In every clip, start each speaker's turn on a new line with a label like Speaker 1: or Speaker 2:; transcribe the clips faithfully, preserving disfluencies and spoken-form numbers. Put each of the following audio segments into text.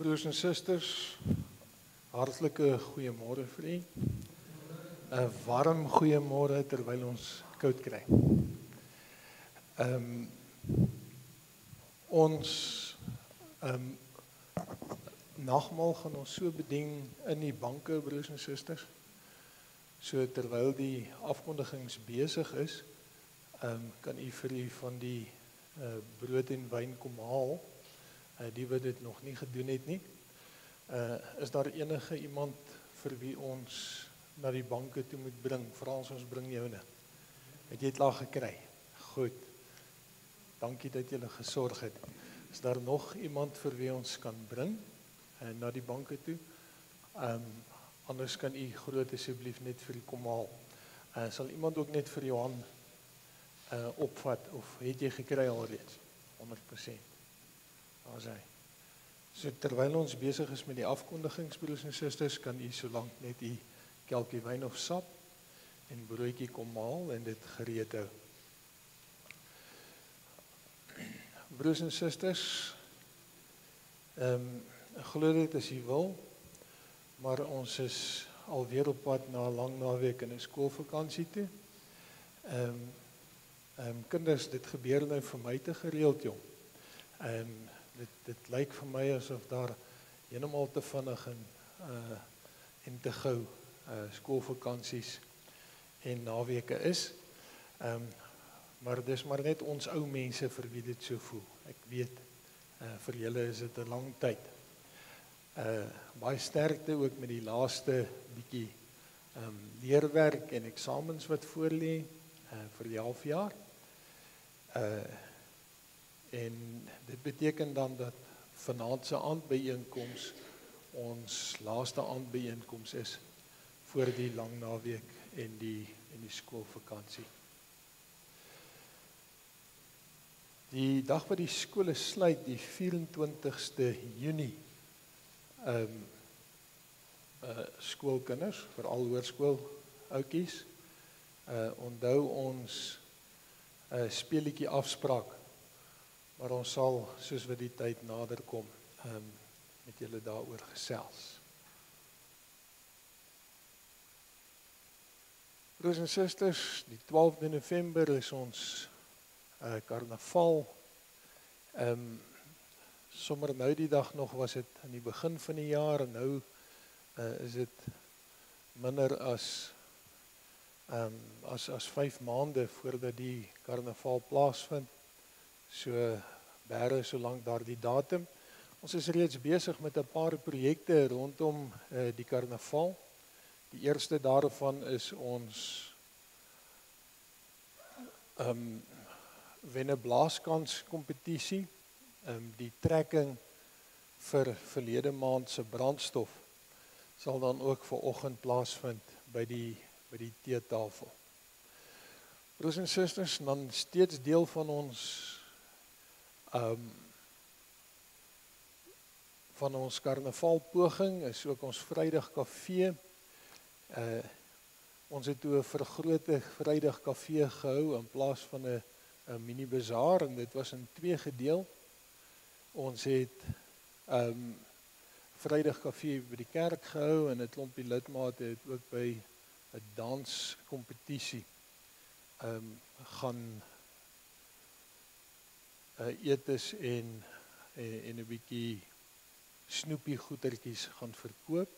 Speaker 1: Broers en susters, hartlike goeiemôre vir u. 'n Warm goeiemôre terwyl ons koud kry. Ehm um, ons ehm um, nagmaal gaan ons so bedien in die banke, broers en susters. So terwyl die afkondigings besig is, ehm um, kan u vir u van die uh, brood en wyn kom haal. Uh, die wat dit nog nie gedoen het nie. Uh, is daar enige iemand vir wie ons na die banke toe moet bring? Frans, ons bring joune. Het jy dit al gekry? Goed. Dankie dat julle gesorg het. Is daar nog iemand vir wie ons kan bring uh, na die banke toe? Um, anders kan u groot asseblief net vir u kom haal. Uh, sal iemand ook net vir Johan uh, opvat, of het jy gekry alreeds? honderd persent. Daar is hy. So terwyl ons besig is met die afkondigings, broers en susters, kan u solank net u kelkie wyn of sap en broodjie kom haal en dit gereed hou. Broers en susters, ehm um, ek glo dit as u wil, maar ons is alweer op pad na 'n lang naweek in 'n skoolvakansie toe. Ehm um, ehm um, kinders, dit gebeur nou vir my te gereeld, jong. Ehm um, Dit, dit lyk vir my asof daar heeltemal te vinnig en, uh, en te gou uh, skoolvakansies en naweke is. Um, maar dis maar net ons ou mense vir wie dit so voel. Ek weet, uh, vir julle is dit 'n lang tyd. Uh, baie sterkte ook met die laaste bietjie um, leerwerk en eksamens wat voor lê uh, vir die halfjaar. Uh, En dit beteken dan dat vanaand se aandbyeenkoms ons laaste aandbyeenkoms is voor die lang naweek en die en die skoolvakansie. Die dag wat die skole sluit, die vyf-en-twintigste Junie, ehm um, uh, skoolkinders, veral hoërskool oudjies, uh, onthou ons 'n uh, speletjie afspraak. Maar ons sal, soos wat die tyd nader kom, um, met julle daaroor gesels. Broers en susters, die twaalfde November is ons uh, karnaval. Um, sommer nou die dag nog was dit aan die begin van die jaar, en nou uh, is dit minder as, um, as, as vyf maande voordat die karnaval plaasvind. So bære so lank daar die datum. Ons is reeds besig met 'n paar projekte rondom uh, die karnaval. Die eerste daarvan is ons um, wenne blaaskans kompetisie. Um, die trekking vir verlede maand se brandstof sal dan ook vanoggend plaasvind by die by die teetafel. Broers en susters, dan steeds deel van ons Um, van ons karnavalpoging is ook ons Vrydag Kafee. Uh, ons het toe 'n vergrote Vrydag Kafee gehou in plaas van 'n 'n mini bazaar, en dit was in twee gedeel. Ons het um, Vrydag Kafee by die kerk gehou, en 'n klompie lidmate het ook by 'n danskompetisie um, gaan Uh, etes en en, en 'n bietjie snoepie goedertjies gaan verkoop.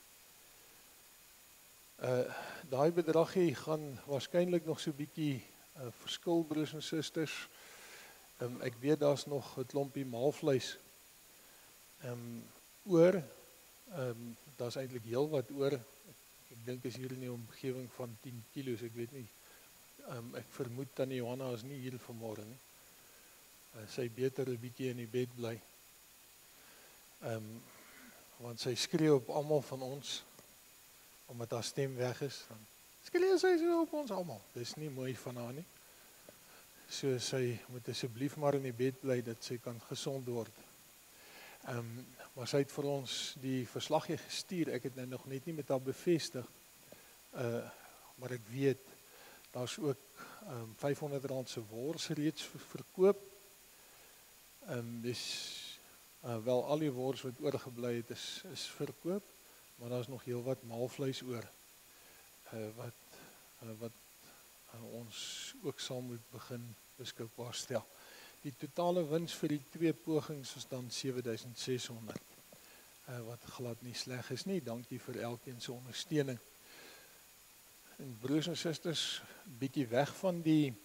Speaker 1: Uh, daai bedragie gaan waarskynlik nog so 'n bietjie uh, verskil, broers en susters. Um, ek weet daar's nog 'n klompie maalvleis um, oor. Um, daar's eintlik heel wat oor. Ek, ek dink is hier in die omgewing van tien kilos, ek weet nie. Um, ek vermoed tannie Johanna is nie hier vanmôre nie. Uh, sy beter 'n bietjie in die bed bly. Um, want sy skree op almal van ons, omdat haar stem weg is, dan skree sy so op ons almal. Dis nie mooi van haar nie. So sy moet asseblief maar in die bed bly, dat sy kan gesond word. Um, maar sy het vir ons die verslaggie gestuur, ek het nou nog net nie met haar bevestig, uh, maar ek weet, daar's ook um, vyfhonderd rand se wors reeds verkoop. Um, dis Uh, wel al die wors wat oorgebly het is, is verkoop, maar daar is nog heel wat maalvleis oor, uh, wat, uh, wat uh, ons ook sal moet begin beskikbaar stel. Die totale wins vir die twee pogings is dan sewe duisend ses honderd, uh, wat glad nie sleg is nie. Dankie vir elkeen se ondersteuning. En broers en susters, bietjie weg van die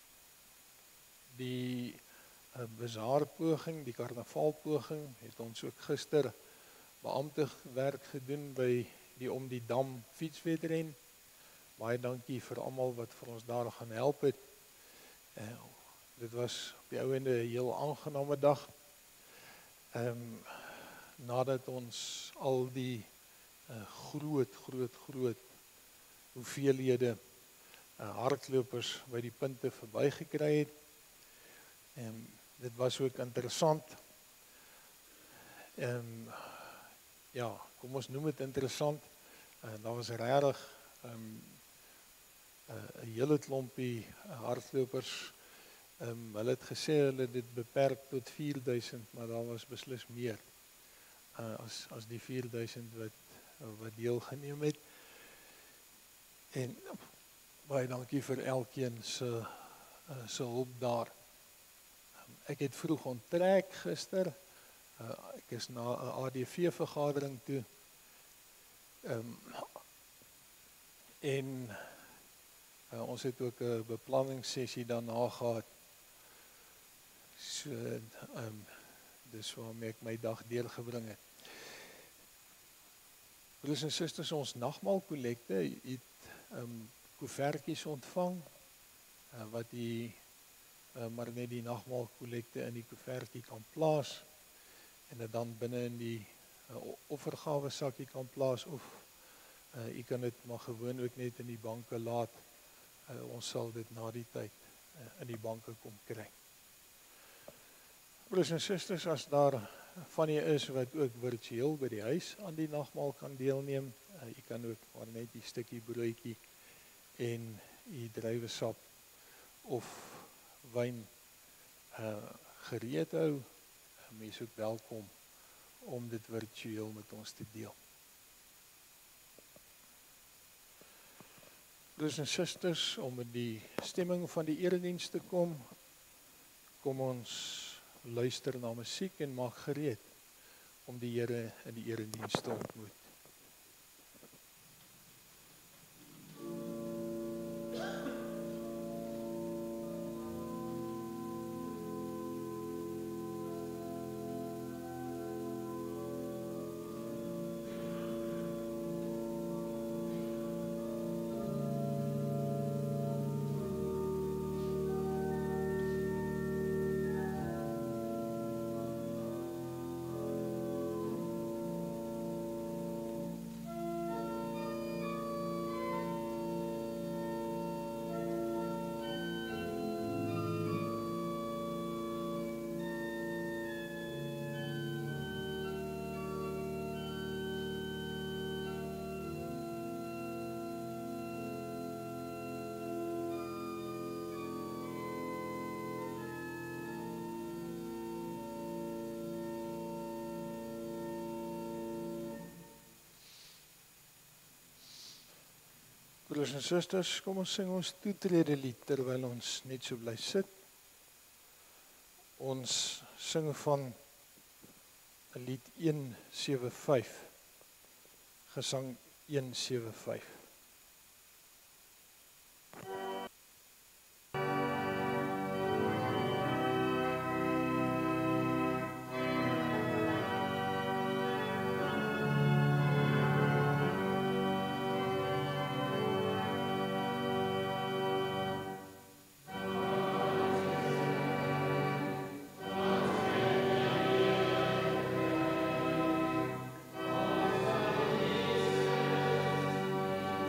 Speaker 1: die uh, bazaarpoging, die karnavaalpoging, het ons ook gister beamptig werk gedoen by die Om die Dam fietswedren. Baie dankie vir almal wat vir ons daar gaan help het. Uh, dit was op die ou ende 'n heel aangename dag. Ehm um, nadat ons al die uh, groot groot groot hoeveelhede uh, hardlopers by die punte verbygekry het. En dit was ook interessant. En ja, kom ons noem dit interessant. Uh, daar was regtig um, uh, 'n hele klompie hardlopers. Um, hulle het gesê hulle het dit beperk tot vier duisend, maar daar was beslis meer uh, as as die vier duisend wat wat deelgeneem het. En baie dankie vir elkeen se uh, se hulp daar. Um, ek het vroeg onttrek gister. Uh, ek is na 'n A D V vergadering toe. Um, en uh, ons het ook 'n beplanningssessie daarna gehad. So, um, dis waarmee ek my dag deurgebring het. Broers en susters, ons nagmaalkollekte het um, koevertjies ontvang, uh, wat die, uh, maar net die nagmaalkollekte in die koevertjie kan plaas, en dit dan binne in die uh, offergawe sakkie kan plaas, of uh, u kan dit maar gewoon ook net in die banke laat. Uh, ons sal dit na die tyd uh, in die banke kom kry. Broers en susters, as daar van u is wat ook virtueel by die huis aan die nagmaal kan deelneem, uh, u kan ook maar net die stukkie broodjie en u druiwesap of wyn uh, gereed hou. Mens is ook welkom om dit virtueel met ons te deel. Broers en susters, om met die stemming van die erediens te kom, kom ons luister na musiek en maak gereed om die Here in die erediens te ontmoet. Broers en susters, kom ons sing ons toetrede lied terwyl ons net so bly sit. Ons sing van lied een sewe vyf, gesang een sewe vyf.
Speaker 2: Oh,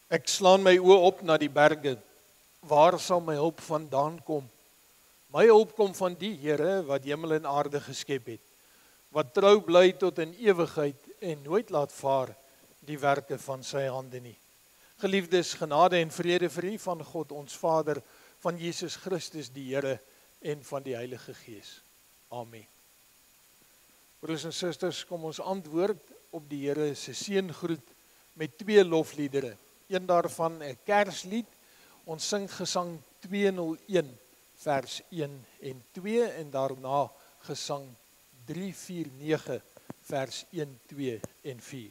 Speaker 1: Ek slaan my oë op na die berge. Waar sal my hulp vandaan kom? My hulp kom van die Here wat hemel en aarde geskep het, wat trou bly tot in ewigheid en nooit laat vaar die werke van sy hande nie. Geliefdes, genade en vrede vir u van God ons Vader, van Jesus Christus die Here en van die Heilige Gees. Amen. Broers en susters, kom ons antwoord op die Here se seëngroet met twee lofliedere. Een daarvan 'n Kerslied. Ons sing gesang tweehonderdeen vers een en twee en daarna gesang drie vier nege vers een, twee en vier.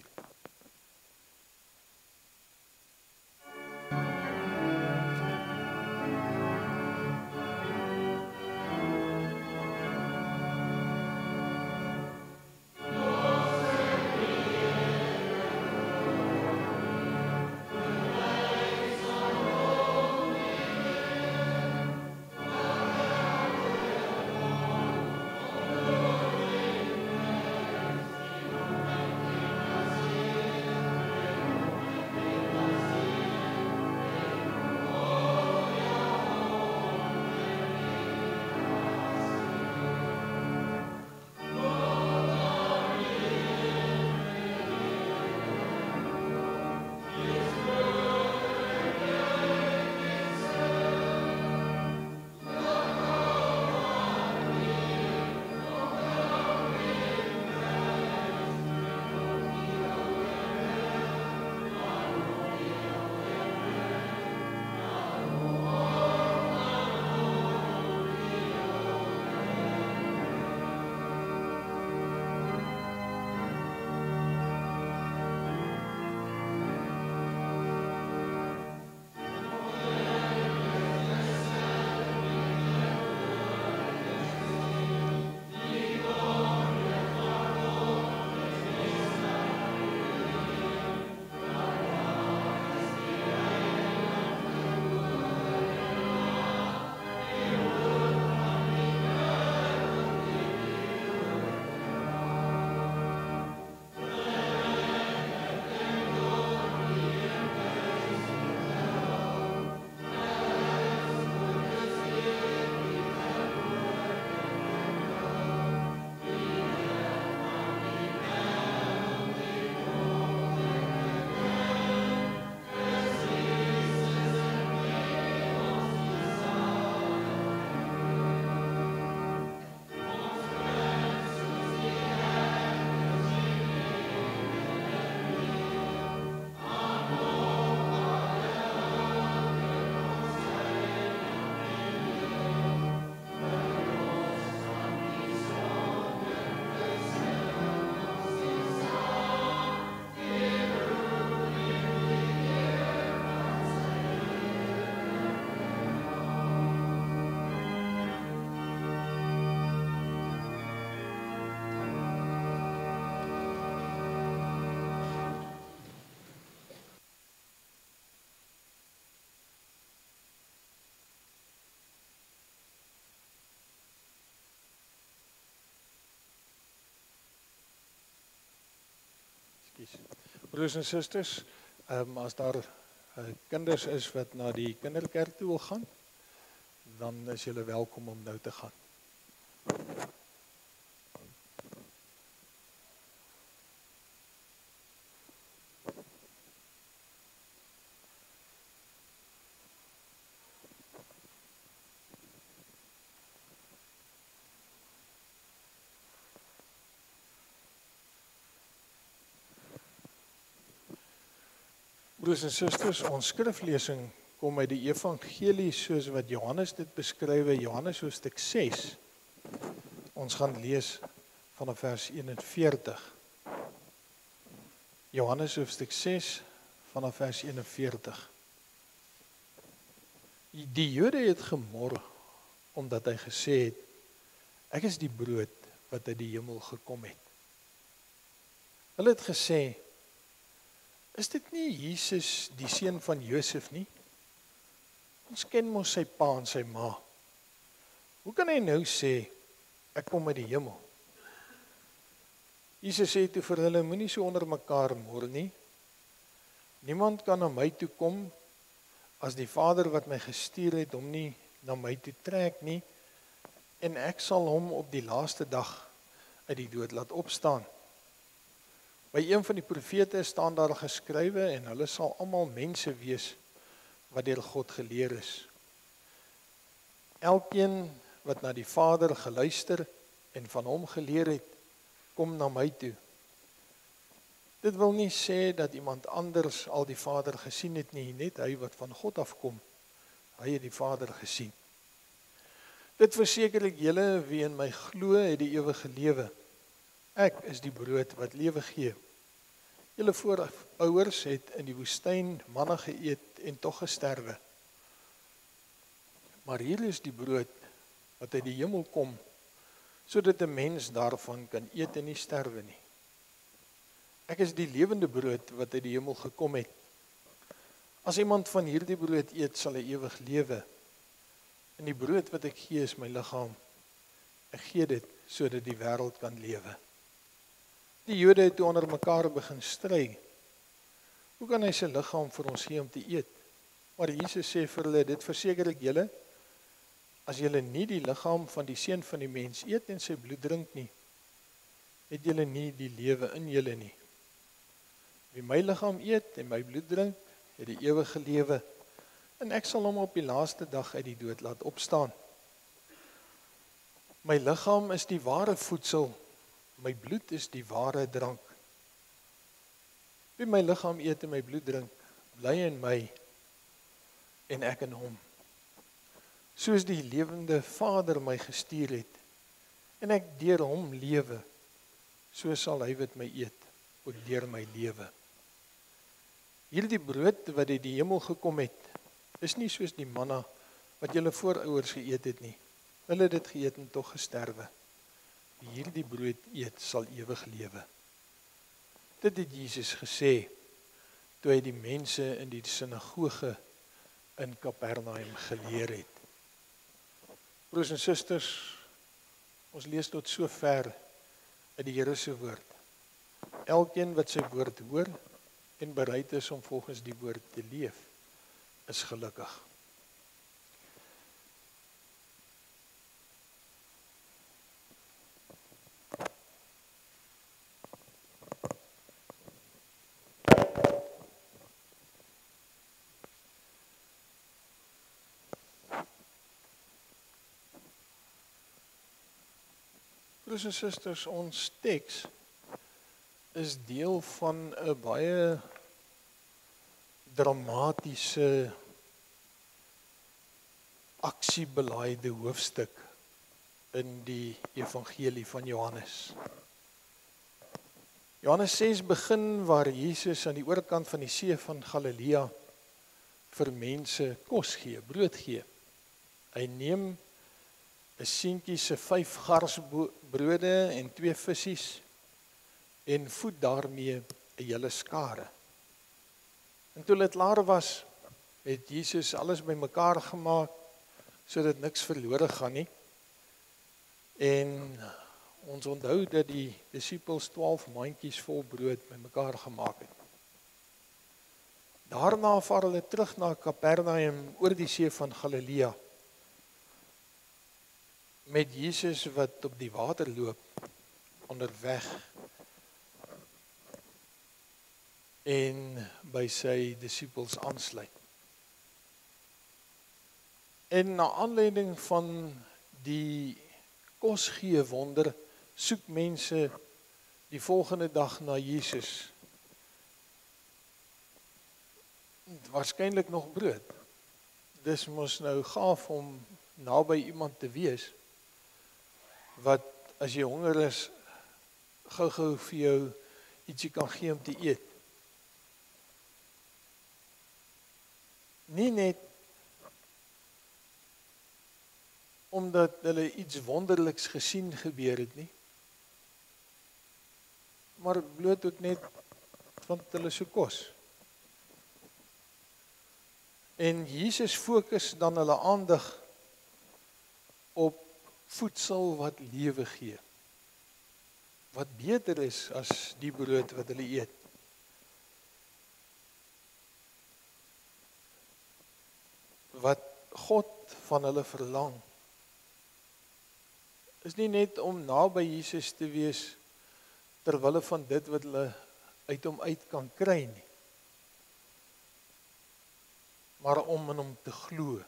Speaker 1: Broers en susters, um, as daar uh, kinders is wat na die kinderkerk toe wil gaan, dan is julle welkom om nou te gaan. Broers en susters, ons skriflesing kom uit die evangelie soos wat Johannes dit beskryf, Johannes hoofstuk ses. Ons gaan lees vanaf vers eenenveertig. Johannes hoofstuk ses vanaf vers eenenveertig. Die Jode het gemor omdat hy gesê het, ek is die brood wat uit die hemel gekom het. Hulle het gesê, is dit nie Jesus die seun van Josef nie? Ons ken mos sy pa en sy ma. Hoe kan hy nou sê, ek kom uit die hemel? Jesus sê toe vir hulle, moenie so onder mekaar mor nie. Niemand kan na my toe kom as die Vader wat my gestuur het hom nie na my toe trek nie, en ek sal hom op die laaste dag uit die dood laat opstaan. By een van die profete staan daar geskrywe, en hulle sal almal mense wees wat deur God geleer is. Elkeen wat na die Vader geluister en van hom geleer het, kom na my toe. Dit wil nie sê dat iemand anders al die Vader gesien het nie, net hy wat van God afkom, hy het die Vader gesien. Dit verseker ek julle, wie in my glo, het die ewige lewe. Ek is die brood wat lewe gee. Julle voorouers het in die woestyn manna geëet en tog gesterwe. Maar hier is die brood wat uit die hemel kom, sodat 'n mens daarvan kan eet en nie sterwe nie. Ek is die lewende brood wat uit die hemel gekom het. As iemand van hierdie brood eet, sal hy ewig lewe. En die brood wat ek gee is my liggaam. Ek gee dit sodat die wêreld kan lewe. Die Jode het toe onder mekaar begin stry. Hoe kan hy sy liggaam vir ons gee om te eet? Maar Jesus sê vir hulle, dit verseker ek julle, as julle nie die liggaam van die Seun van die mens eet en sy bloed drink nie, het julle nie die lewe in julle nie. Wie my liggaam eet en my bloed drink, het die ewige lewe, en ek sal hom op die laaste dag uit die dood laat opstaan. My liggaam is die ware voedsel, my bloed is die ware drank. Wie my liggaam eet en my bloed drink, bly in my en ek in hom. Soos die lewende Vader my gestuur het, en ek deur hom lewe, so sal hy wat my eet, ook deur my lewe. Hierdie brood wat uit die hemel gekom het, is nie soos die manna wat julle voorouers geëet het nie. Hulle het dit geëet en tog gesterwe. Wie hierdie brood eet, sal ewig lewe. Dit het Jesus gesê, toe hy die mense in die sinagoge in Kapernaum geleer het. Broers en susters, ons lees tot so ver uit die Here se woord. Elkeen wat sy woord hoor en bereid is om volgens die woord te leef, is gelukkig. Broers en susters, ons teks is deel van 'n baie dramatiese, aksiebelaaide hoofstuk in die evangelie van Johannes. Johannes ses begin waar Jesus aan die oorkant van die see van Galilea vir mense kos gee, brood gee. Hy neem 'n seentjie se vyf garsbrode en twee visse en voed daarmee 'n hele skare. En toe dit klaar was, het Jesus alles bymekaar gemaak sodat niks verlore gaan nie. En ons onthou dat die disippels twaalf mandjies vol brood bymekaar gemaak het. Daarna vaar hulle terug na Kapernaum oor die see van Galilea, met Jesus wat op die water loop, onderweg, en by sy disippels aansluit. En na aanleiding van die kosgee wonder, soek mense die volgende dag na Jesus. Waarskynlik nog brood. Dis mos nou gaaf om naby iemand te wees, wat as jy honger is, gou-gou vir jou ietsie kan gee om te eet. Nie net omdat hulle iets wonderliks gesien gebeur het nie, maar bloot ook net want hulle so kos. En Jesus fokus dan hulle aandag op voedsel wat lewe gee, wat beter is as die brood wat hulle eet. wat God van hulle verlang, is nie net om naby Jesus te wees, terwille van dit wat hulle uit hom uit kan kry nie, maar om in hom te glo,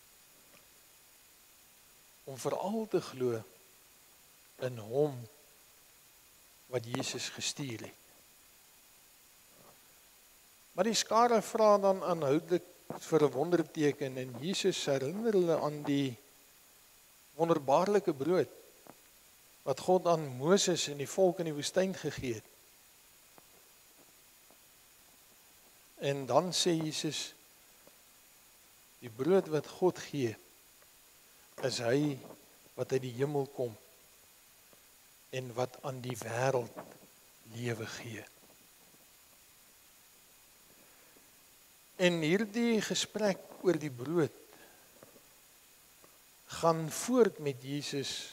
Speaker 1: om veral te glo in hom wat Jesus gestuur het. Maar die skare vra dan aanhoudelik vir 'n wonderteken en Jesus herinner hulle aan die wonderbaarlike brood wat God aan Moses en die volk in die woestyn gegee het. En dan sê Jesus, die brood wat God gee, is hy wat uit die hemel kom en wat aan die wêreld lewe gee. En hierdie gesprek oor die brood gaan voort met Jesus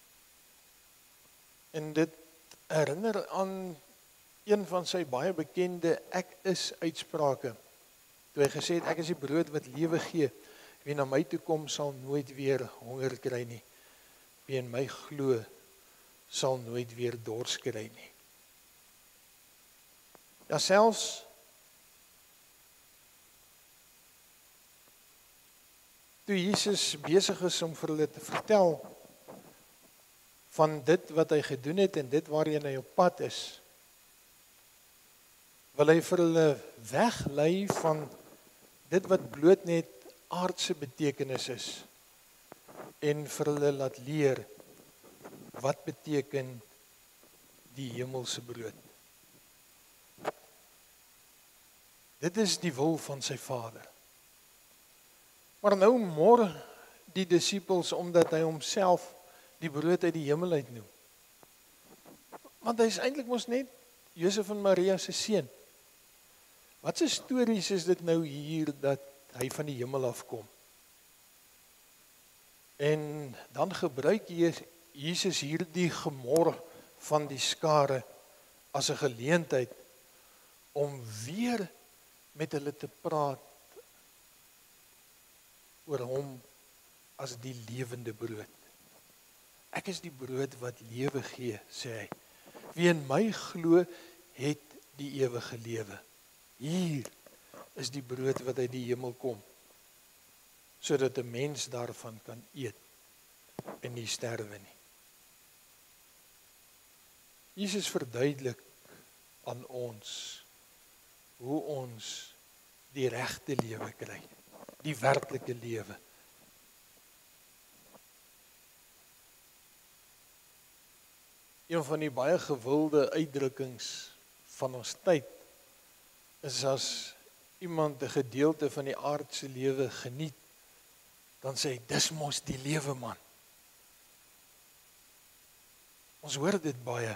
Speaker 1: en dit herinner aan een van sy baie bekende ek is uitsprake. Toe hy gesê het, ek is die brood wat lewe gee. Wie na my toe kom sal nooit weer honger kry nie. Wie in my glo sal nooit weer dors kry nie. Ja, selfs toe Jesus besig is om vir hulle te vertel van dit wat hy gedoen het en dit waarheen hy op pad is, wil hy vir hulle weglei van dit wat bloot net aardse betekenis is en vir hulle laat leer wat beteken die hemelse brood. Dit is die wil van sy Vader. Maar nou mor die disippels omdat hy homself die brood uit die hemel uit noem. Want hy is eintlik mos net Josef en Maria se seun. Wat 'n stories is dit nou hier dat hy van die hemel afkom? En dan gebruik Jesus hierdie gemor van die skare as 'n geleentheid om weer met hulle te praat oor hom as die lewende brood. Ek is die brood wat lewe gee, sê hy. Wie in my glo, het die ewige lewe. Hier is die brood wat uit die hemel kom, sodat 'n mens daarvan kan eet en nie sterwe nie. Jesus verduidelik aan ons hoe ons die regte lewe kry, die werklike lewe. Een van die baie gewilde uitdrukkings van ons tyd is as iemand 'n gedeelte van die aardse lewe geniet, dan sê hy, dis mos die lewe man. Ons hoor dit baie.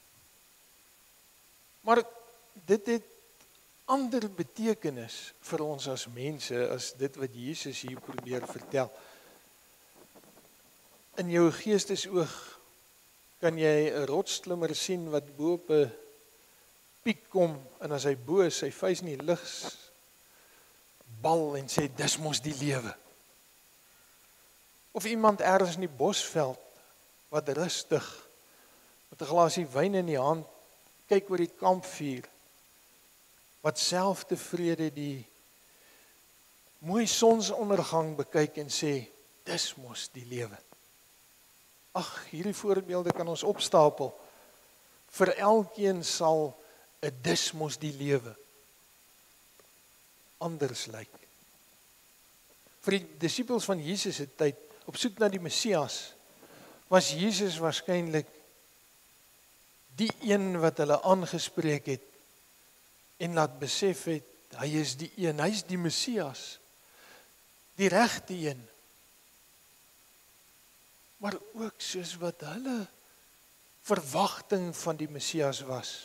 Speaker 1: Maar dit het ander betekenis vir ons as mense as dit wat Jesus hier probeer vertel. In jou geestesoog kan jy 'n rotsklimmer sien wat bo op 'n piek kom en as hy bo is, sy vuis in die lug bal en sê dis mos die lewe. Of iemand ergens in die bosveld wat rustig met 'n glasie wyn in die hand kyk oor die kampvuur, wat self tevrede die mooi sonsondergang bekyk en sê dis mos die lewe. Ag, hierdie voorbeelde kan ons opstapel. Vir elkeen sal 'n dis mos die lewe anders lyk. Vir die disippels van Jesus se tyd, op soek na die Messias, was Jesus waarskynlik die een wat hulle aangespreek het en laat besef het, hy is die een, hy is die Messias, die regte een. Maar ook soos wat hulle verwagting van die Messias was.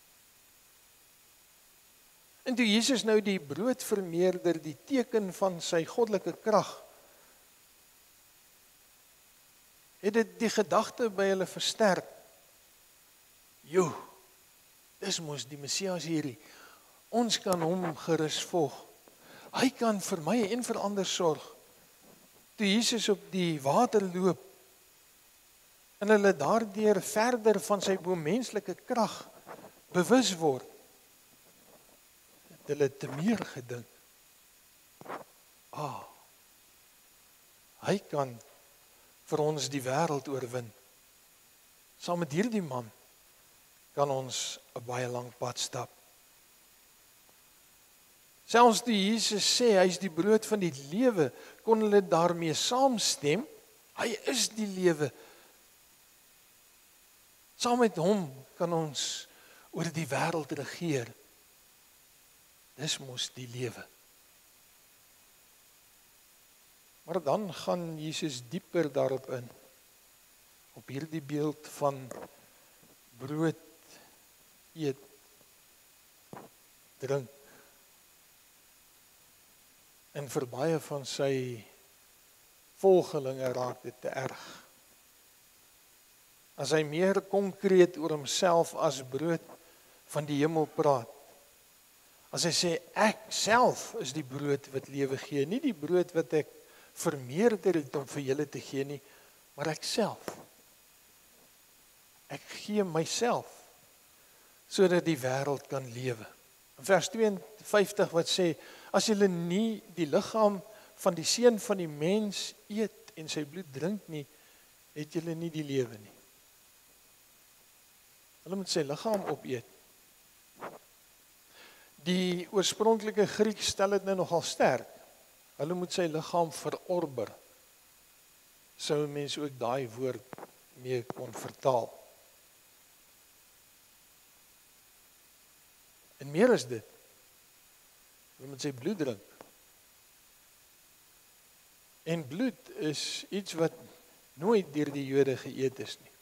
Speaker 1: En toe Jesus nou die brood vermeerder, die teken van sy goddelike krag, het dit die gedagte by hulle versterk. Jo, dis mos die Messias hierdie. Ons kan hom gerus volg. Hy kan vir my en vir ander sorg. Toe Jesus op die water loop, en hulle daardeur verder van sy bomenslike krag bewus word, het hulle te meer gedink. Ah, hy kan vir ons die wêreld oorwin. Saam met hierdie man kan ons 'n baie lang pad stap. Selfs toe Jesus sê hy is die brood van die lewe, kon hulle daarmee saamstem. Hy is die lewe. Saam met hom kan ons oor die wêreld regeer. Dis mos die lewe. Maar dan gaan Jesus dieper daarop in. Op hierdie beeld van brood eet, drink. En vir baie van sy volgelinge raak dit te erg. As hy meer konkreet oor homself as brood van die hemel praat. As hy sê ek self is die brood wat lewe gee, nie die brood wat ek vermeerder het om vir julle te gee nie, maar ek self. Ek gee myself sodat die wêreld kan lewe. In vers twee en vyftig wat sê, as julle nie die liggaam van die seun van die mens eet en sy bloed drink nie, het julle nie die lewe nie. Hulle moet sy liggaam opeet. Die oorspronklike Griek stel dit nou nogal sterk. Hulle moet sy liggaam verorber. Sou mense ook daai woord mee kon vertaal. En meer is dit. Hulle moet sy bloed drink. En bloed is iets wat nooit deur die Jode geëet is nie.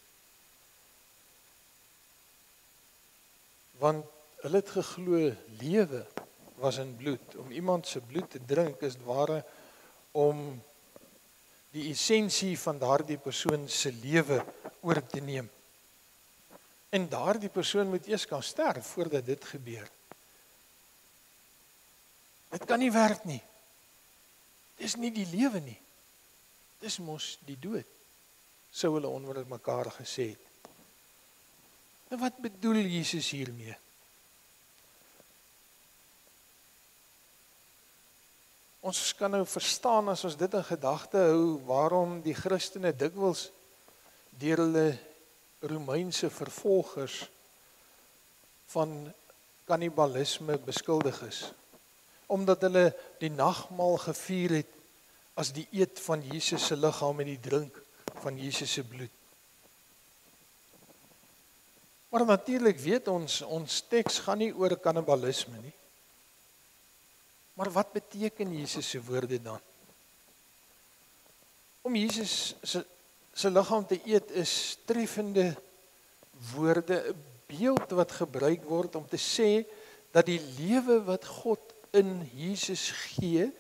Speaker 1: Want hulle het geglo lewe was in bloed. Om iemand se bloed te drink is ware om die essensie van daardie persoon se lewe oor te neem. En daardie persoon moet eers kan sterf voordat dit gebeur. Dit kan nie werk nie. Dis nie die lewe nie. Dis mos die dood. Sou hulle onder mekaar gesê het. En wat bedoel Jesus hiermee? Ons kan nou verstaan as ons dit in gedagte hou waarom die Christene dikwels deur hulle Romeinse vervolgers van kannibalisme beskuldig is. Omdat hulle die nagmaal gevier het as die eet van Jesus se liggaam en die drink van Jesus se bloed. Maar natuurlik weet ons, ons teks gaan nie oor kannibalisme nie. Maar wat beteken Jesus se woorde dan? Om Jesus se se liggaam te eet is treffende woorde, 'n beeld wat gebruik word om te sê dat die lewe wat God in Jesus gee,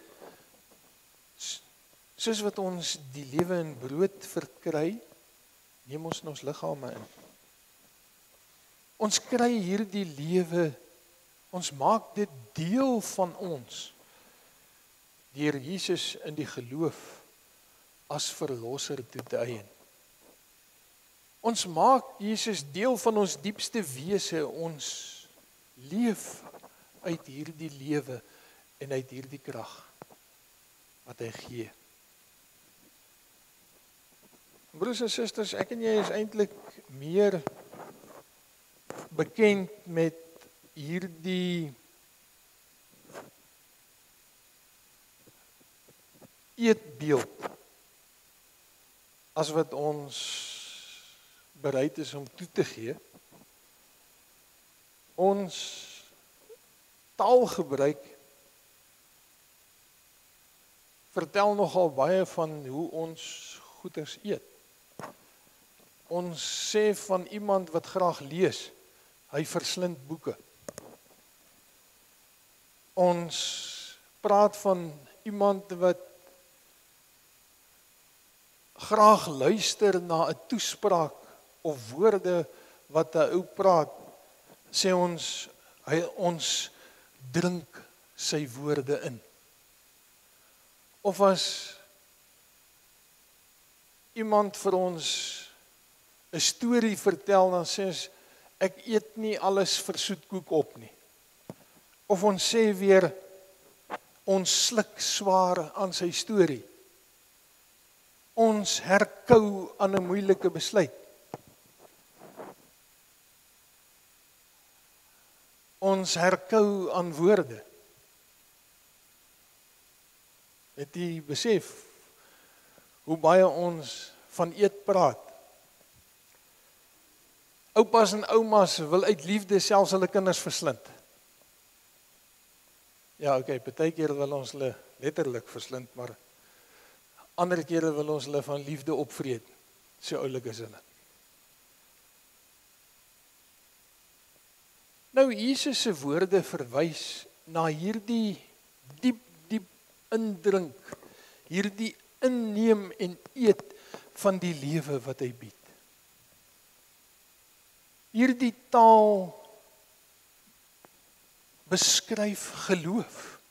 Speaker 1: soos wat ons die lewe in brood verkry, neem ons in ons liggame in. Ons kry hierdie lewe, ons maak dit deel van ons, deur Jesus in die geloof as verlosser toe te eien. Ons maak Jesus deel van ons diepste wese, ons leef uit hierdie lewe en uit hierdie krag wat hy gee. Broers en susters, ek en jy is eintlik meer bekend met hierdie eetbeeld as wat ons bereid is om toe te gee. Ons taalgebruik vertel nogal baie van hoe ons goeders eet. Ons sê van iemand wat graag lees, hy verslind boeke. Ons praat van iemand wat graag luister na 'n toespraak of woorde wat 'n ou praat, sê ons hy ons drink sy woorde in. Of as iemand vir ons 'n storie vertel, dan sê ons, ek eet nie alles vir soetkoek op nie. Of ons sê weer, ons sluk swaar aan sy storie. Ons herkou aan 'n moeilike besluit. Ons herkou aan woorde. Het jy besef hoe baie ons van eet praat? Oupas en oumas wil uit liefde selfs hulle kinders verslind. Ja, oké, okay, partykeer wil ons hulle letterlik verslind, maar ander kere wil ons hulle van liefde opvreet. So oulik is hulle. Nou, Jesus se woorde verwys na hierdie diep, diep indrink, hierdie inneem en eet van die lewe wat hy bied. Hierdie taal beskryf geloof.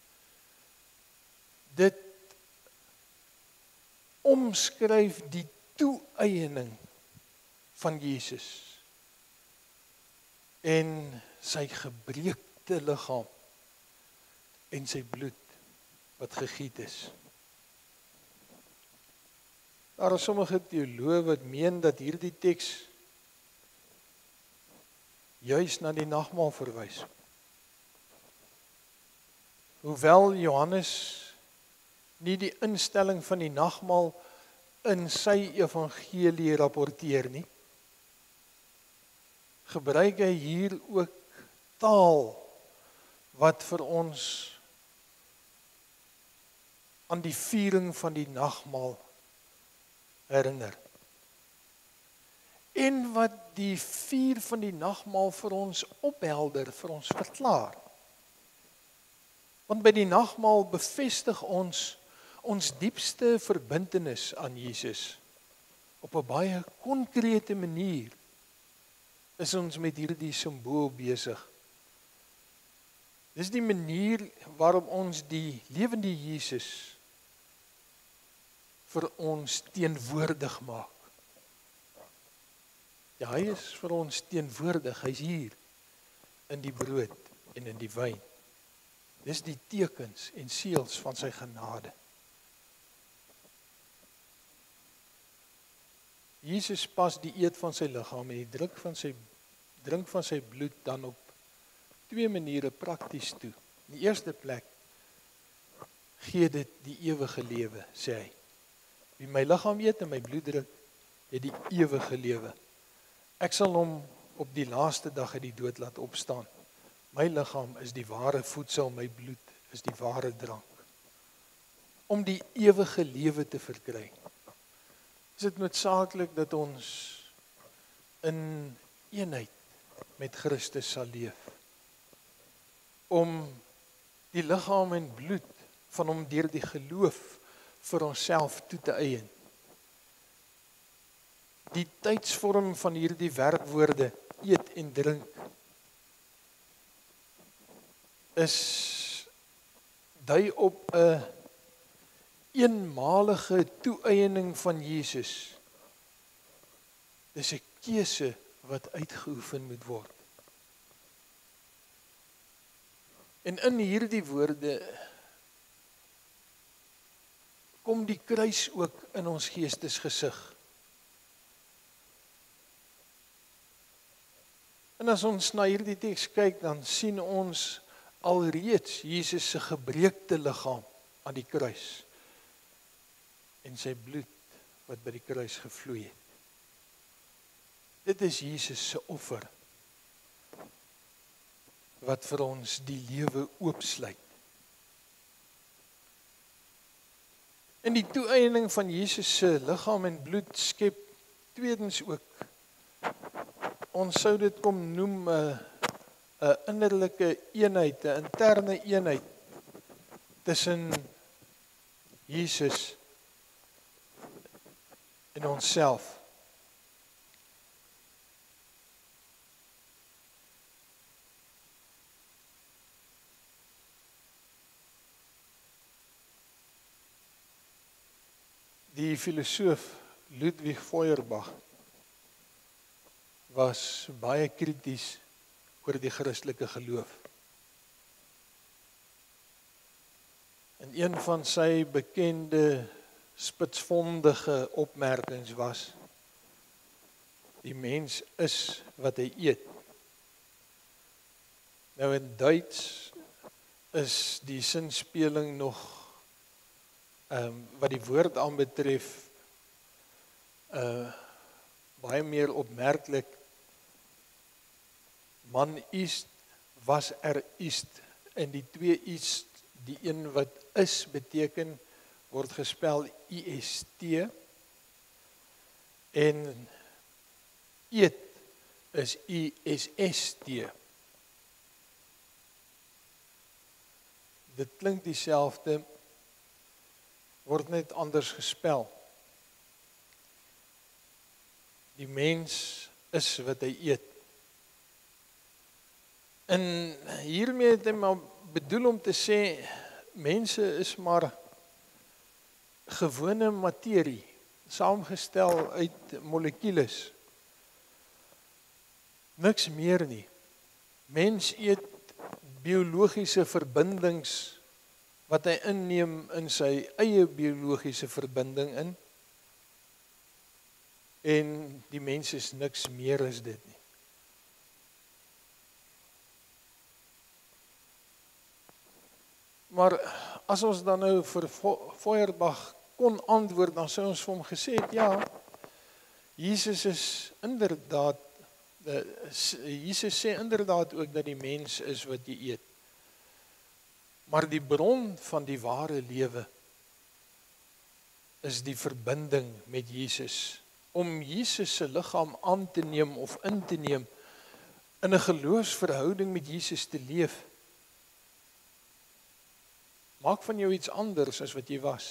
Speaker 1: Dit omskryf die toe-eiening van Jesus en sy gebreekte liggaam en sy bloed wat gegiet is. Daar is sommige teoloë wat meen dat hierdie teks juis na die nagmaal verwys. Hoewel Johannes nie die instelling van die nagmaal in sy evangelie rapporteer nie, gebruik hy hier ook taal wat vir ons aan die viering van die nagmaal herinner. En wat die vier van die nagmaal vir ons ophelder, vir ons verklaar. Want by die nagmaal bevestig ons ons diepste verbintenis aan Jesus. Op 'n baie konkrete manier is ons met hierdie simbool besig. Dis die manier waarop ons die lewende Jesus vir ons teenwoordig maak. Ja, hy is vir ons teenwoordig, hy's hier in die brood en in die wyn. Dis die tekens en seels van sy genade. Jesus pas die eet van sy liggaam en die drink van sy drink van sy bloed dan op twee maniere prakties toe. In die eerste plek gee dit die ewige lewe, sê hy. Wie my liggaam eet en my bloed drink, het die ewige lewe. Ek sal hom op die laaste dag uit die dood laat opstaan. My liggaam is die ware voedsel, my bloed is die ware drank. Om die ewige lewe te verkry, is dit noodsaaklik dat ons in eenheid met Christus sal leef. Om die liggaam en bloed van hom deur die geloof vir onsself toe te eien. Die tydsvorm van hierdie werkwoorde, eet en drink, is dui op 'n eenmalige toe-eiening van Jesus. Dis 'n keuse wat uitgeoefen moet word. En in hierdie woorde kom die kruis ook in ons geestesgesig. En as ons na hierdie teks kyk, dan sien ons alreeds Jesus se gebreekte liggaam aan die kruis en sy bloed wat by die kruis gevloei het. Dit is Jesus se offer wat vir ons die lewe oopsluit. En die toe-eiening van Jesus se liggaam en bloed skep tweedens ook, ons sou dit kom noem 'n 'n innerlike eenheid, 'n interne eenheid tussen Jesus en onsself. Die filosoof Ludwig Feuerbach was baie krities oor die Christelike geloof. En een van sy bekende spitsvondige opmerkings was: die mens is wat hy eet. Nou in Duits is die sinspeling nog um, wat die woord aanbetref uh, baie meer opmerklik. Man ist, was er ist. En die twee ist, die een wat is beteken, word gespel I S T. En eet is I S S T. Dit klink dieselfde, word net anders gespel. Die mens is wat hy eet. En hiermee het hy maar bedoel om te sê, mense is maar gewone materie, saamgestel uit molekules. Niks meer nie. Mens eet biologiese verbindings wat hy inneem in sy eie biologiese verbinding in. En die mens is niks meer as dit nie. Maar as ons dan nou vir Feuerbach kon antwoord, dan sou ons vir hom gesê het, ja, Jesus is inderdaad, Jesus sê inderdaad ook dat die mens is wat jy eet. Maar die bron van die ware lewe is die verbinding met Jesus. Om Jesus se liggaam aan te neem of in te neem, in 'n geloofsverhouding met Jesus te leef, maak van jou iets anders as wat jy was.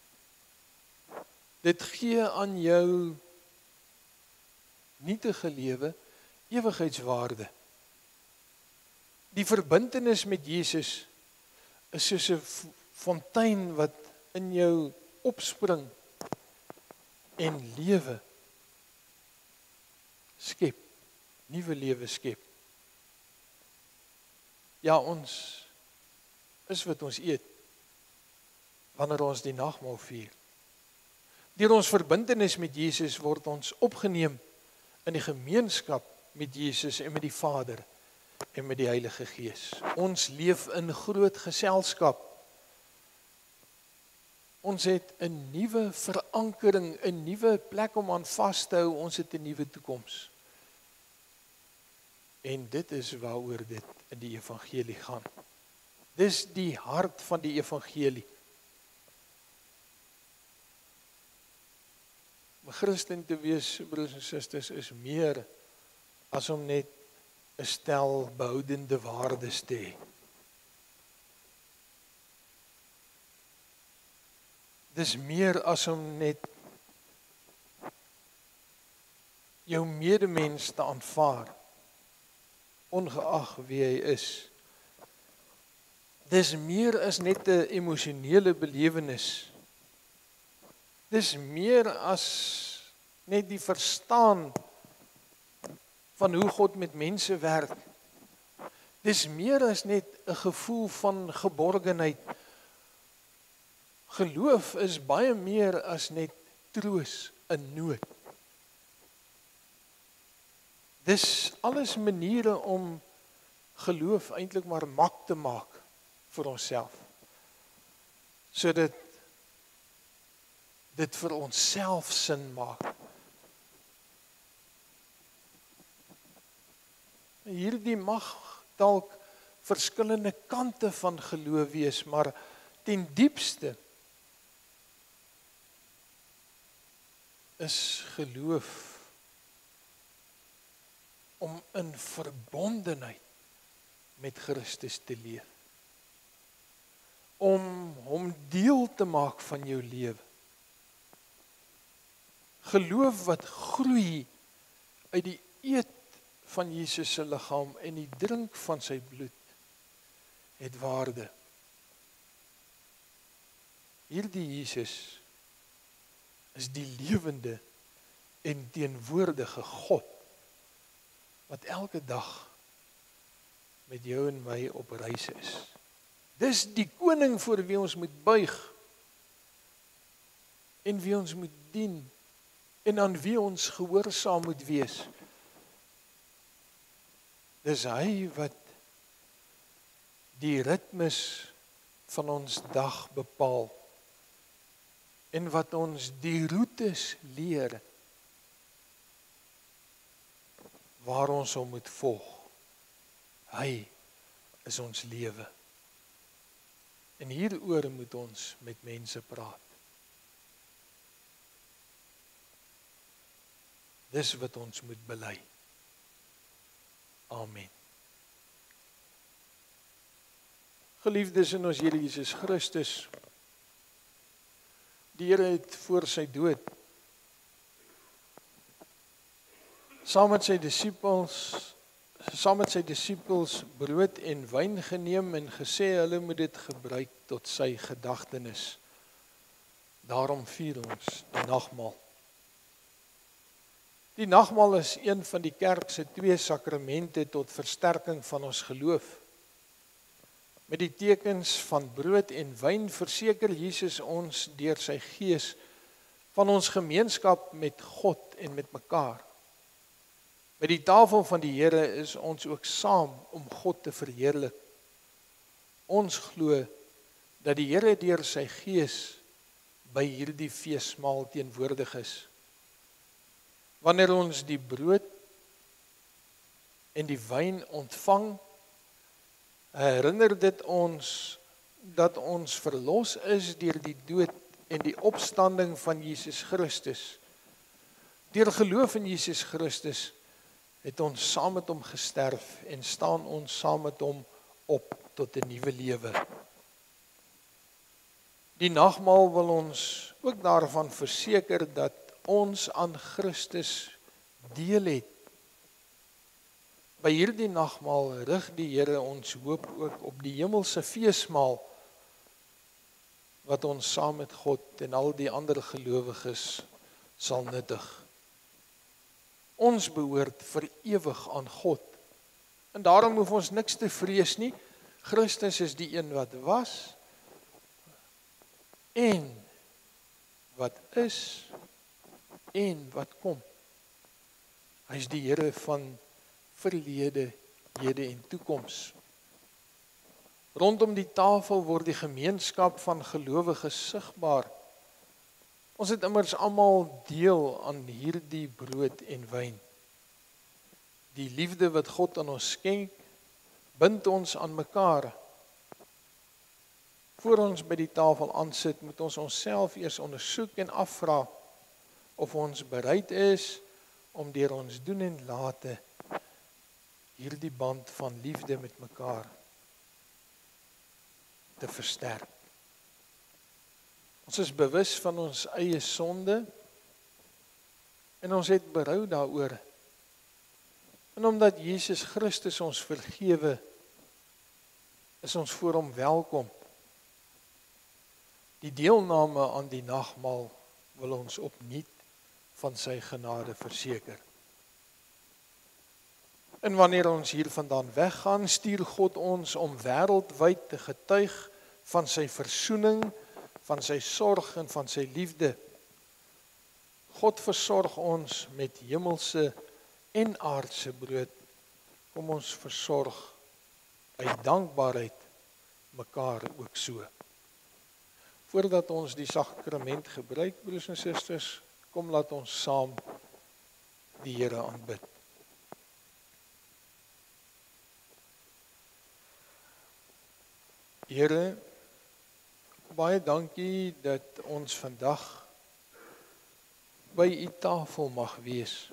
Speaker 1: Dit gee aan jou nietige lewe ewigheidswaarde. Die verbintenis met Jesus is soos 'n fontein wat in jou opspring en lewe skep, nuwe lewe skep. Ja, ons is wat ons eet wanneer ons die nagmaal vier. Deur ons verbintenis met Jesus word ons opgeneem in die gemeenskap met Jesus en met die Vader en met die Heilige Gees. Ons leef in groot geselskap. Ons het 'n nuwe verankering, 'n nuwe plek om aan vas te hou, ons het 'n nuwe toekoms. En dit is waaroor dit in die evangelie gaan. Dis die hart van die evangelie. Om Christen te wees, broers en susters, is meer as om net 'n stel behoudende waardes te hê. Dis meer as om net jou medemens te aanvaar, ongeag wie hy is. Dis meer as net 'n emosionele belewenis. Dis meer as net die verstaan van hoe God met mense werk. Dis meer as net 'n gevoel van geborgenheid. Geloof is baie meer as net troos in nood. Dis alles maniere om geloof eintlik maar mak te maak vir onsself. Sodat dit vir onsself sin maak. Hierdie mag dalk verskillende kante van geloof wees, maar ten diepste is geloof om in verbondenheid met Christus te leef. Om hom deel te maak van jou lewe. Geloof wat groei uit die eet van Jesus se liggaam en die drink van sy bloed het waarde. Hierdie Jesus is die lewende en teenwoordige God, wat elke dag met jou en my op reis is. Dis die koning voor wie ons moet buig, en wie ons moet dien, en aan wie ons gehoorsaam moet wees. Dis hy wat die ritmes van ons dag bepaal, en wat ons die roetes leer, waar ons hom moet volg. Hy is ons lewe. En hieroor moet ons met mense praat. Dis wat ons moet bely. Amen. Geliefdes in ons Here Jesus Christus, die Here het voor sy dood saam met sy disippels saam met sy disippels brood en wyn geneem en gesê hulle moet dit gebruik tot sy gedagtenis. Daarom vier ons die nagmaal. Die nagmaal is een van die kerk se twee sakramente tot versterking van ons geloof. Met die tekens van brood en wyn verseker Jesus ons deur sy Gees van ons gemeenskap met God en met mekaar. By die tafel van die Here is ons ook saam om God te verheerlik. Ons glo dat die Here deur sy Gees by hierdie feesmaal teenwoordig is. Wanneer ons die brood en die wyn ontvang, herinner dit ons dat ons verlos is deur die dood en die opstanding van Jesus Christus. Deur geloof in Jesus Christus het ons saam met hom gesterf en staan ons saam met hom op tot 'n nuwe lewe. Die nagmaal wil ons ook daarvan verseker dat ons aan Christus deel het. By hierdie nagmaal rig die Here ons hoop ook op die hemelse feesmaal wat ons saam met God en al die ander gelowiges sal nuttig. Ons behoort vir ewig aan God. En daarom hoef ons niks te vrees nie. Christus is die een wat was en wat is en wat kom. Hy is die Here van verlede, hede en toekoms. Rondom die tafel word die gemeenskap van gelowiges sigbaar. Ons het immers almal deel aan hierdie brood en wyn. Die liefde wat God aan ons skenk, bind ons aan mekaar. Voor ons by die tafel aansit, moet ons onsself eers ondersoek en afvra of ons bereid is om deur ons doen en late hierdie band van liefde met mekaar te versterk. Ons is bewus van ons eie sonde en ons het berou daaroor. En omdat Jesus Christus ons vergewe, is ons voor hom welkom. Die deelname aan die nagmaal wil ons opnuut van sy genade verseker. En wanneer ons hiervandaan weggaan, stuur God ons om wêreldwyd te getuig van sy versoening, van sy sorg en van sy liefde. God versorg ons met hemelse en aardse brood. Kom ons versorg uit dankbaarheid mekaar ook so. Voordat ons die sakrament gebruik, broers en susters, kom laat ons saam die Here aanbid. Here, baie dankie dat ons vandag by u tafel mag wees.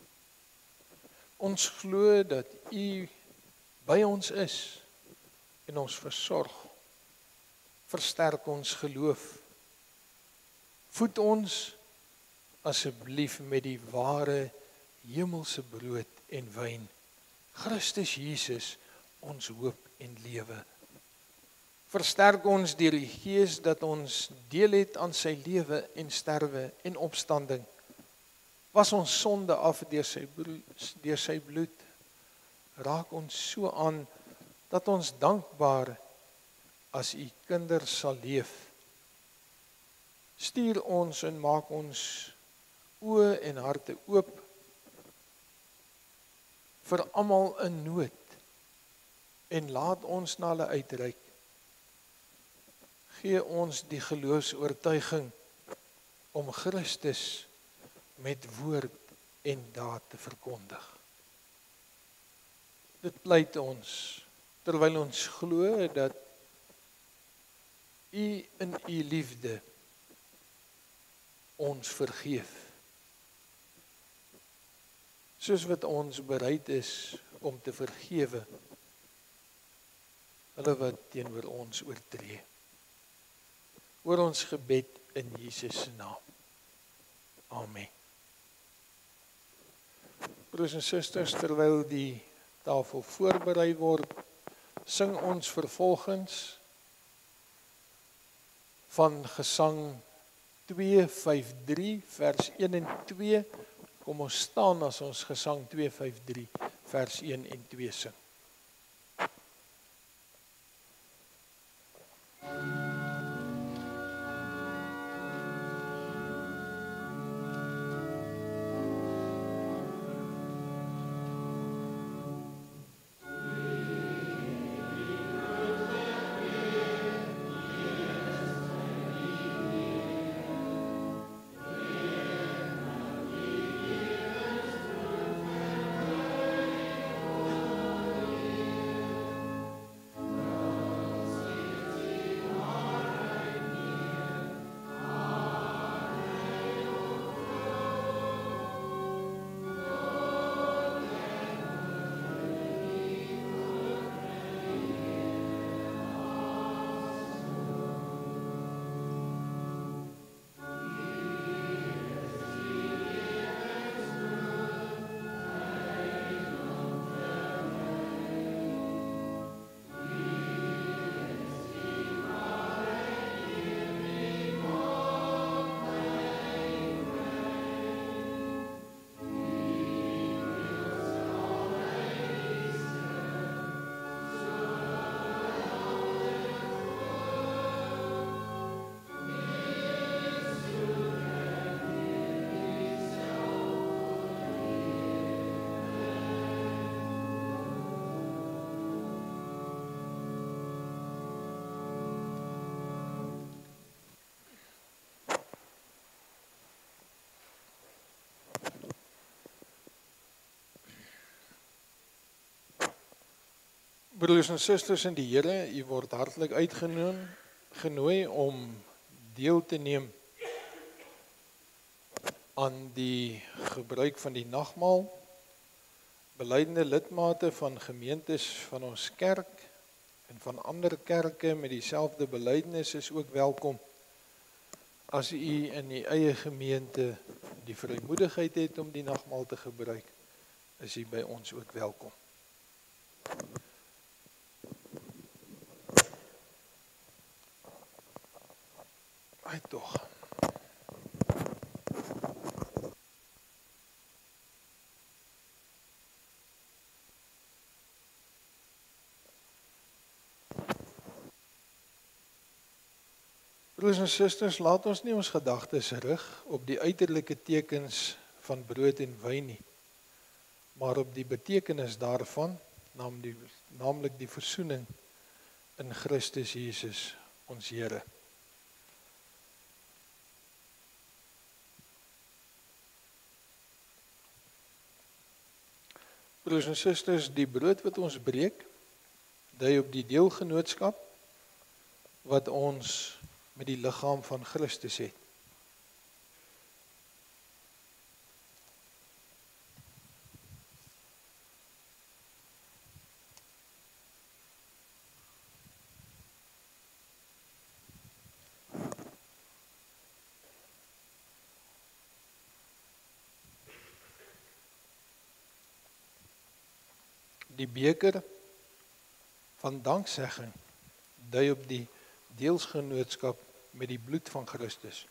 Speaker 1: Ons glo dat u by ons is en ons versorg. Versterk ons geloof. Voed ons asseblief met die ware hemelse brood en wyn. Christus Jesus, ons hoop en lewe. Versterk ons deur die Gees dat ons deel het aan sy lewe en sterwe en opstanding. Was ons sonde af deur sy deur sy bloed. Raak ons so aan dat ons dankbaar as u kinders sal leef. Stuur ons en maak ons oë en harte oop vir almal in nood en laat ons na hulle uitreik. Gee ons die geloofsoortuiging om Christus met woord en daad te verkondig. Dit pleit ons, terwyl ons glo dat u in u liefde ons vergeef. Soos wat ons bereid is om te vergewe, hulle wat teenoor ons oortree. Hoor ons gebed in Jesus se naam. Amen. Broers en susters, terwyl die tafel voorberei word, sing ons vervolgens van Gesang twee vyf drie vers een en twee. Kom ons staan as ons Gesang twee vyf drie vers een en twee sing. Broers en susters in die Here, u word hartlik uitgenooi genooi om deel te neem aan die gebruik van die nagmaal. Beleidende lidmate van gemeentes van ons kerk en van ander kerke met dieselfde belydenis is ook welkom. As u in u eie gemeente die vrymoedigheid het om die nagmaal te gebruik, is u by ons ook welkom. Ai tog. Broers en susters, laat ons nie ons gedagtes rig op die uiterlike tekens van brood en wyn nie, maar op die betekenis daarvan, naamlik die versoening in Christus Jesus, ons Here. Broers en susters, die brood wat ons breek, dui op die deelgenootskap wat ons met die liggaam van Christus het. Die beker van danksegging dui op die deelsgenootskap met die bloed van Christus.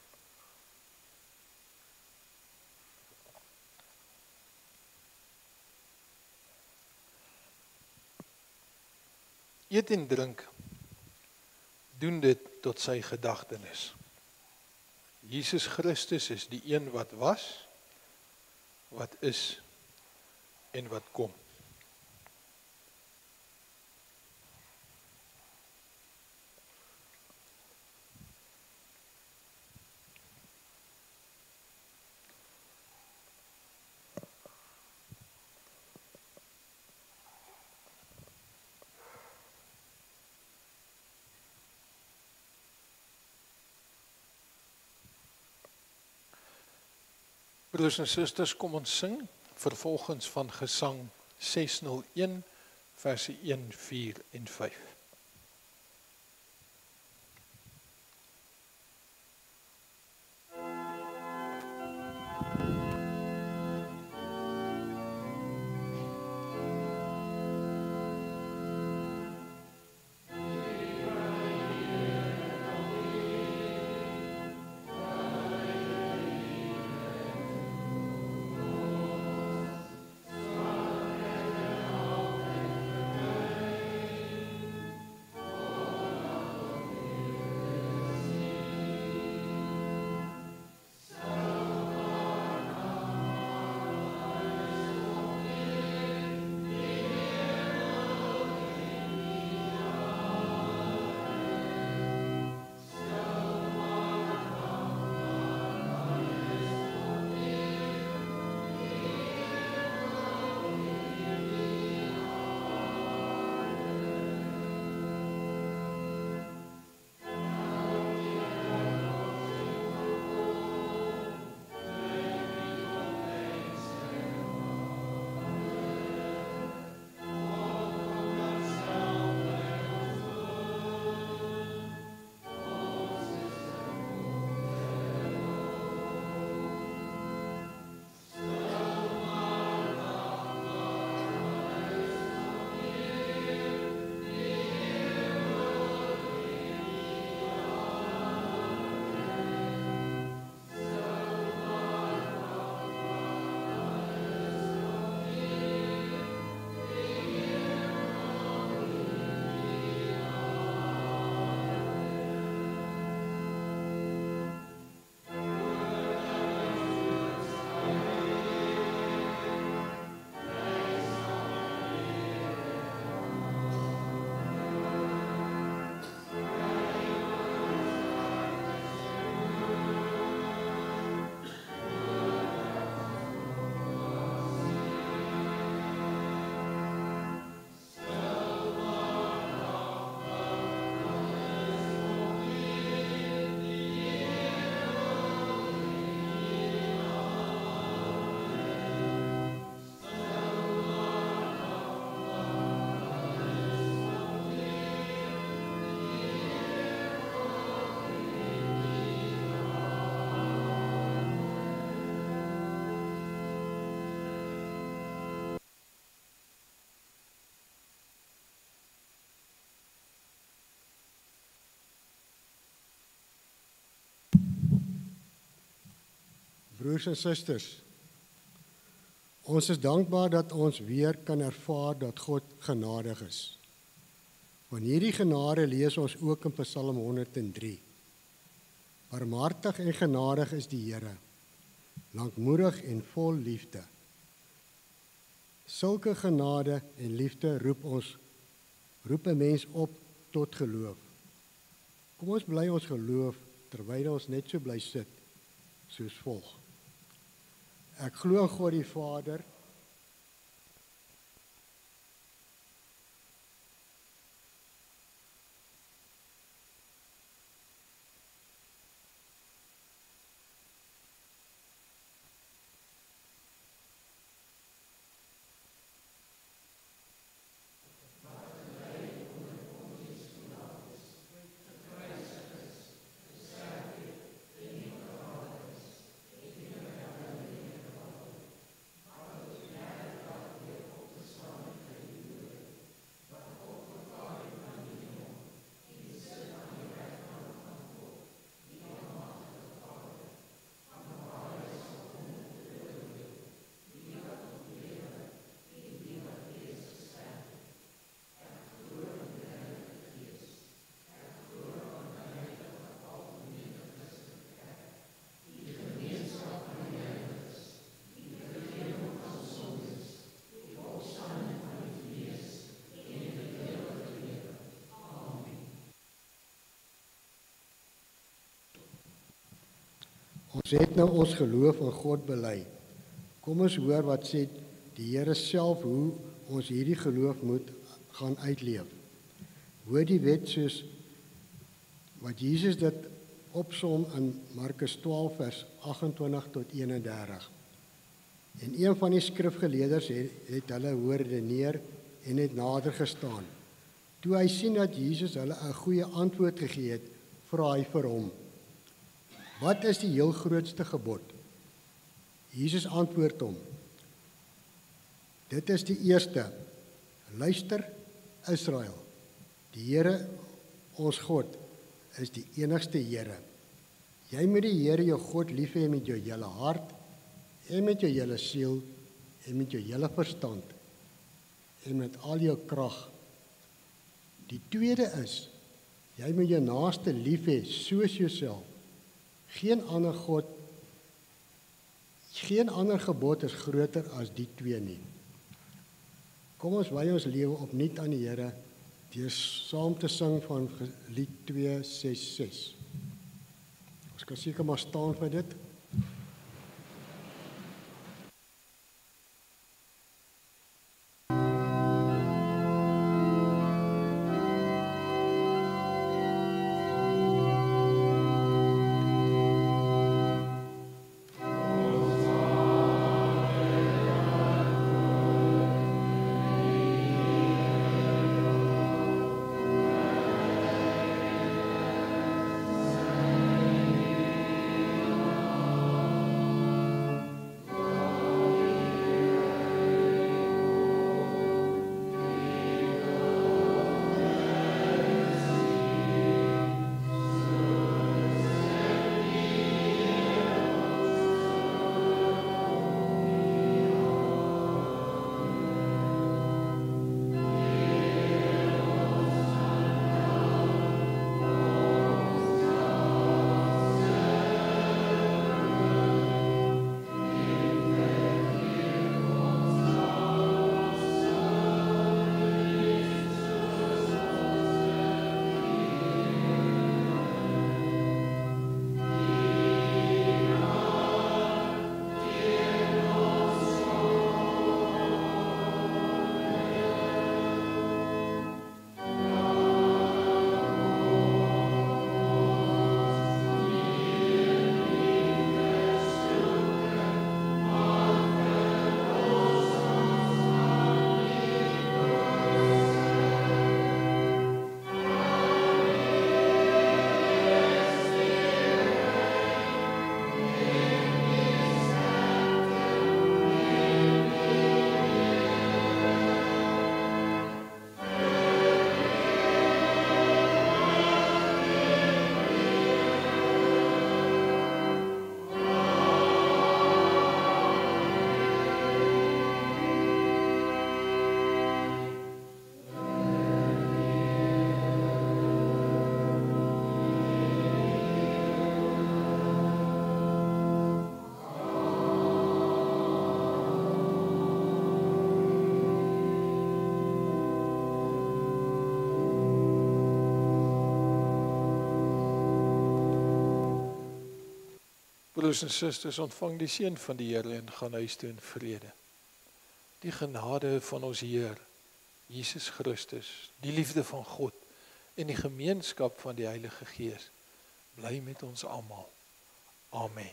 Speaker 1: Eet en drink, doen dit tot sy gedagtenis. Jesus Christus is die een wat was, wat is en wat kom. Broers en susters, kom ons sing, vervolgens van Gesang seshonderd een, verse een, vier en vyf.
Speaker 2: Broers en susters, ons is dankbaar dat ons weer kan ervaar dat God genadig is. Van hierdie genade lees ons ook in Psalm honderd en drie. Barmhartig en genadig is die Here, lankmoedig en vol liefde. Sulke genade en liefde roep ons, roep 'n mens op tot geloof. Kom ons bly ons geloof terwyl ons net so bly sit, soos volg. Ek glo in God die Vader, Ons het nou ons geloof in God bely. Kom ons hoor wat sê die Here self hoe ons hierdie geloof moet gaan uitleef. Hoor die wet soos wat Jesus dit opsom in Markus twaalf vers agt-en-twintig tot eenendertig. En een van die skrifgeleerders het, het hulle hoor redeneer en het nader gestaan. Toe hy sien dat Jesus hulle 'n goeie antwoord gegee het, vra hy vir hom: "Wat is die heel grootste gebod?" Jesus antwoord hom: "Dit is die eerste. Luister, Israel, die Here, ons God, is die enigste Here. Jy moet die Here jou God lief hê met jou hele hart, en met jou hele siel, en met jou hele verstand, en met al jou krag. Die tweede is, jy moet jou naaste lief hê soos jouself. Geen ander God, geen ander gebod is groter as die twee nie." Kom ons wy ons lewe opnuut aan die Here deur saam te sing van lied twee ses ses. Ons kan seker maar staan vir dit.
Speaker 1: Broers en susters, ontvang die seën van die Here en gaan huis toe in vrede. Die genade van ons Heer, Jesus Christus, die liefde van God en die gemeenskap van die Heilige Gees bly met ons almal. Amen.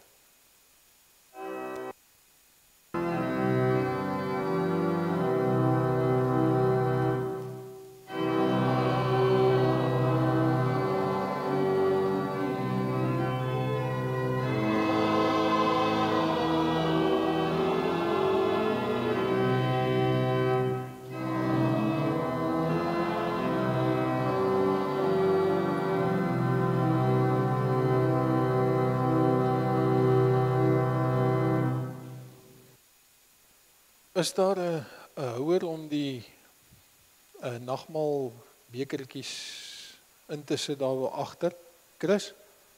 Speaker 1: Is daar 'n houer om die uh, nagmaal bekertjies in te sit daar agter? Chris?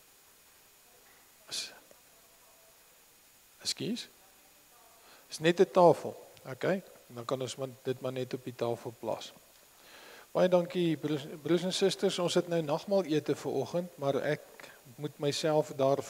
Speaker 1: Is Ekskuus? Is net 'n tafel. Okay, dan kan ons dit maar net op die tafel plaas. Baie dankie broers, broers en susters, ons het nou nagmaal ete vir oggend, maar ek moet myself daar